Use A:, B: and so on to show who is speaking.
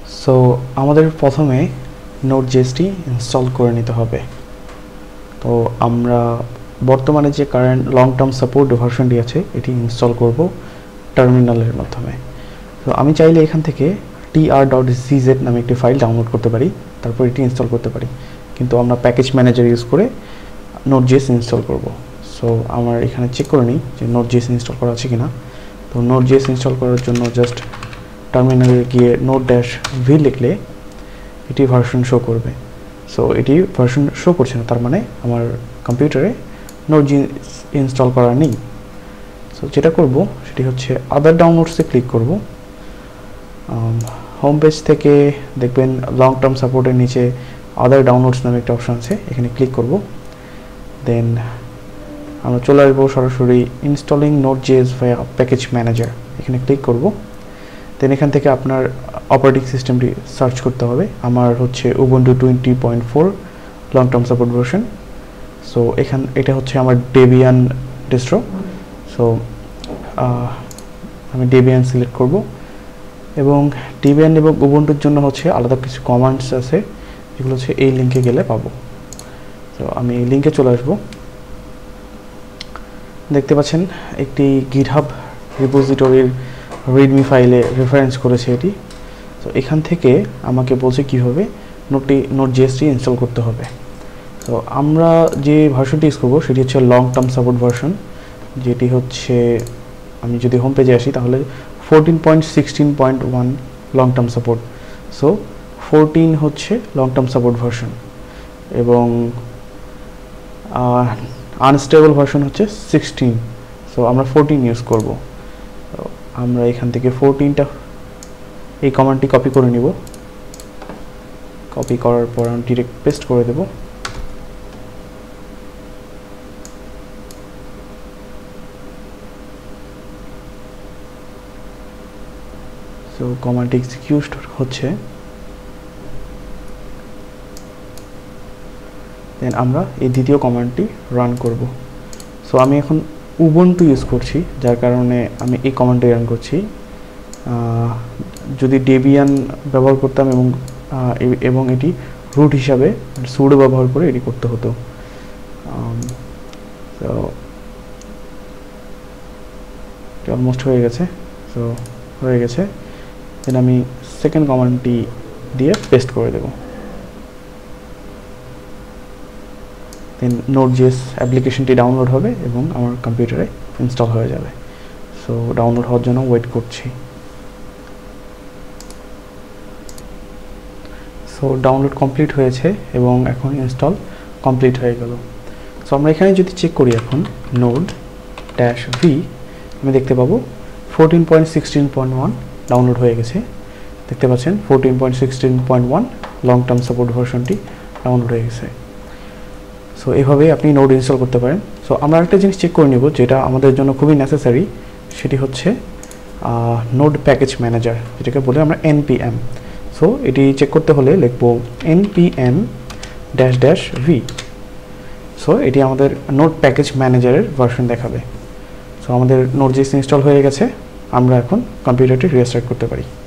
A: So আমাদের প্রথমে node dot JS install করে নিতে হবে। তো আমরা বর্তমানে যে কারেন্ট লং টার্ম সাপোর্ট ভার্সনটি আছে এটি ইনস্টল করব টার্মিনালের মাধ্যমে। তো আমি চাইলে এখান থেকে tr.cz নামে একটি ফাইল ডাউনলোড করতে পারি, তারপর এটি ইনস্টল করতে পারি, কিন্তু আমরা প্যাকেজ ম্যানেজার ইউজ করে নোড.js ইনস্টল করব। সো আমার এখানে চেক করে নিই যে নোড.js ইনস্টল করা আছে কিনা। তো নোড.js ইনস্টল করার জন্য জাস্ট টার্মিনালে গিয়ে node-v লিখলে এটি ভার্সন শো করবে। সো এটি ভার্সন শো করছে না, তার মানে আমার কম্পিউটারে নোড.js ইনস্টল করা নেই। সো যেটা করব সেটি হচ্ছে আদার ডাউনলোডসে ক্লিক করব। হোম পেজ থেকে দেখবেন লং টার্ম সাপোর্টের নিচে আদার ডাউনলোডস নামে একটা অপশন আছে, এখানে ক্লিক করব। দেন আমরা চলে আসবো সরাসরি ইনস্টলিং নোড.js ভায়া প্যাকেজ ম্যানেজার, এখানে ক্লিক করব। দেন এখান থেকে আপনার অপারেটিং সিস্টেমটি সার্চ করতে হবে। আমার হচ্ছে Ubuntu 20.4 long term support version. So এটা হচ্ছে আমার ডেবিয়ান ডিস্ট্রো। সো আমি ডেবিয়ান সিলেক্ট করব, এবং ডেবিয়ান এবং উবুন্টুর জন্য হচ্ছে আলাদা কিছু কমান্ডস আছে, যেগুলো হচ্ছে এই লিঙ্কে গেলে পাবো। তো আমি এই লিঙ্কে চলে আসবো। দেখতে পাচ্ছেন একটি গিটহাব রিপোজিটরির রিডমি ফাইলে রেফারেন্স করেছে এটি। তো এখান থেকে আমাকে বলছে কীভাবে নোড.js ইনস্টল করতে হবে। তো আমরা যে ভার্সনটি ইউজ করবো সেটি হচ্ছে লং টার্ম সাপোর্ট ভার্সন, যেটি হচ্ছে আমি যদি হোম পেজে আসি তাহলে 14.16.1 লং টার্ম সাপোর্ট। সো 14 হচ্ছে লং টার্ম সাপোর্ট ভার্সন, এবং আনস্টেবল ভার্সন হচ্ছে 16। সো আমরা 14 ইউজ করব। আমরা এখান থেকে 14টা এই কমান্ডটি কপি করে নিব। কপি করার পর আমি ডিরেক্ট পেস্ট করে দেব। সো কমান্ডটি এক্সিকিউট হচ্ছে। দেন আমরা এই দ্বিতীয় কমান্ডটি রান করব। সো আমি এখন উবুন্টু ইউজ করছি, যার কারণে আমি এই কমান্ডটি রান করছি। যদি ডেবিয়ান ব্যবহার করতাম এবং এটি রুট হিসাবে সুডো ব্যবহার করে এটি করতে হতো। তো অলমোস্ট হয়ে গেছে। সো হয়ে গেছে। দেন আমি সেকেন্ড কমান্ডটি দিয়ে পেস্ট করে দেব। দেন নোড.js অ্যাপ্লিকেশনটি ডাউনলোড হবে এবং আমার কম্পিউটারে ইনস্টল হয়ে যাবে। সো ডাউনলোড হওয়ার জন্য ওয়েট করছি। সো ডাউনলোড কমপ্লিট হয়েছে এবং এখন ইনস্টল কমপ্লিট হয়ে গেল। সো আমরা এখানে যদি চেক করি এখন node-v, আমি দেখতে পাবো 14.16.1 ডাউনলোড হয়ে গেছে। দেখতে পাচ্ছেন 14.16.1 লং টার্ম সাপোর্ট ভার্সনটি ডাউনলোড হয়ে গেছে। সো এইভাবেই আপনি নোড ইনস্টল করতে পারেন। সো আমরা একটা জিনিস চেক করে নেব যেটা আমাদের জন্য খুবই নেসেসারি, সেটি হচ্ছে নোড প্যাকেজ ম্যানেজার, যেটাকে বলে আমরা npm। সো এটি চেক করতে হলে লিখব npm-v। সো এটি আমাদের নোড প্যাকেজ ম্যানেজারের ভার্সন দেখাবে। সো আমাদের নোড.js ইনস্টল হয়ে গেছে, আমরা এখন কম্পিউটারটি রিস্টার্ট করতে পারি।